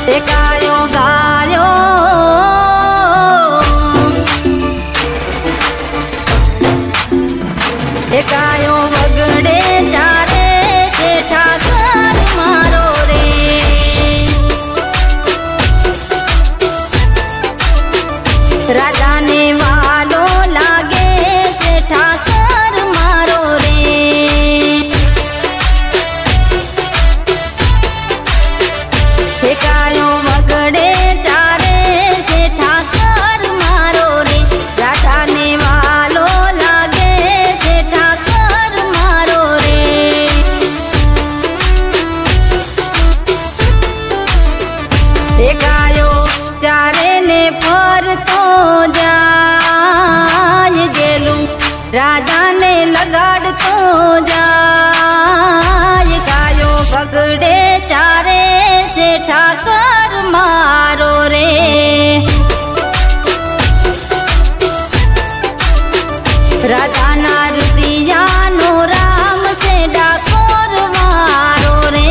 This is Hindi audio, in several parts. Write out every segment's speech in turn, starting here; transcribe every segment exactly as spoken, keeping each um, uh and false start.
गायो गायो गायो वगड़े चारे जेठा घर मारो रे। राजा ने वालो लागे सेठा घर मारो रे। गायो वगड़े चारे सेठा घर मारो रे। राजा ने वालो लागे सेठा घर मारो रे। गायो चारे ने पर तो जाय गेलू राजा ने लगाड़ तो जाय। गायो वगड़े चारे सेठा घर मारो रे। राजा ना रुदिया नो राम से डाकोर मारो रे।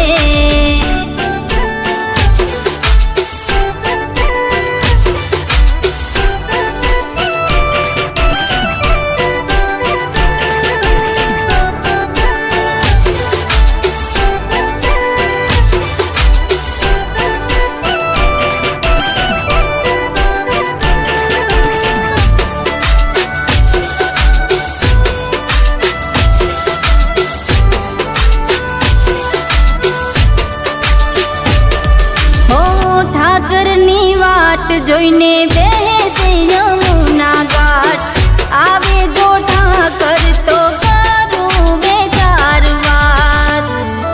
जोईने बेसे यमुना घाट आवे जो ठाकर तो करूं बेचार बात।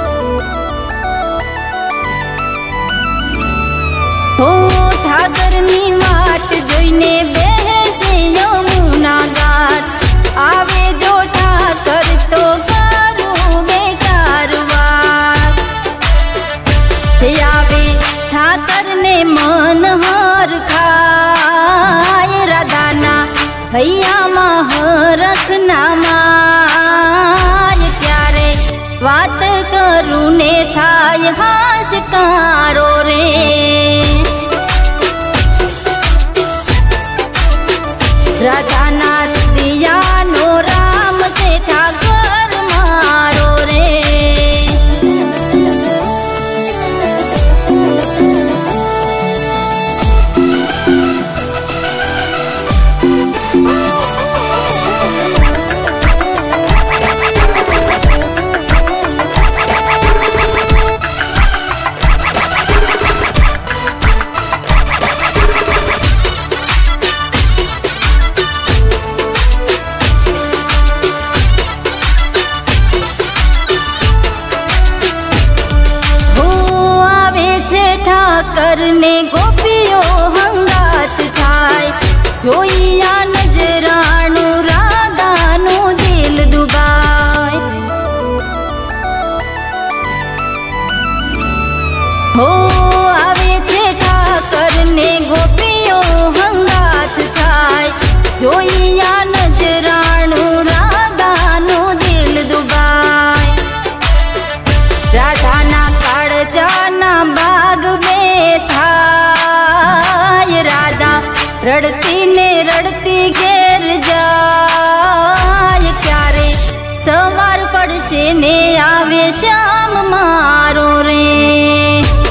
हो ठाकरनी वाट जोईने बेसे यमुना घाट आवे जो ठाकर तो करूं बेचार बात। आवे ठाकर ने मन हार खाय राधाना भैया महारथ नामाय। क्यारे बात करूं ने थाय हाशकारो रे। राधाना दिया नो राम सेठा घर मारो रे। करने गोपियों हंगात थाय जोइया नजराणु राधानु दिल दुबाय। हो आवे छे ठाकरने गोपियों हंगात थाय जोइया नजराणु राधानु दिल दुबाय। राधाना काळजाना बाग में थाय राधा रड़ती ने रड़ती घेर जाय। क्यारे सवार पड़शे ने आवे श्याम मारो रे।